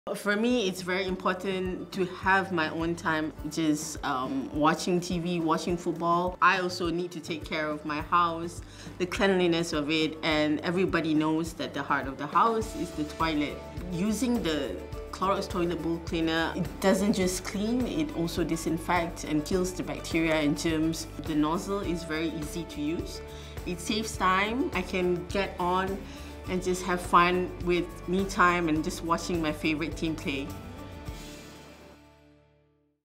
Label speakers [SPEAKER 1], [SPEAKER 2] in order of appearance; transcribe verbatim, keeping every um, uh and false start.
[SPEAKER 1] For me, it's very important to have my own time, just um, watching T V, watching football. I also need to take care of my house, the cleanliness of it, and everybody knows that the heart of the house is the toilet. Using the Clorox toilet bowl cleaner, it doesn't just clean, it also disinfects and kills the bacteria and germs. The nozzle is very easy to use. It saves time. I can get on and just have fun with me time and just watching my favorite team play.